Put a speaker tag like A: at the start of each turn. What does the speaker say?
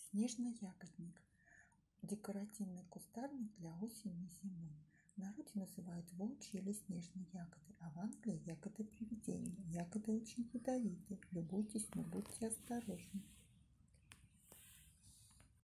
A: Снежный ягодник. Декоративный кустарник для осени и зимы. В народе называют волчьи или снежные ягоды, а в Англии ягоды привидения. Ягоды очень ядовиты. Любуйтесь, но будьте осторожны.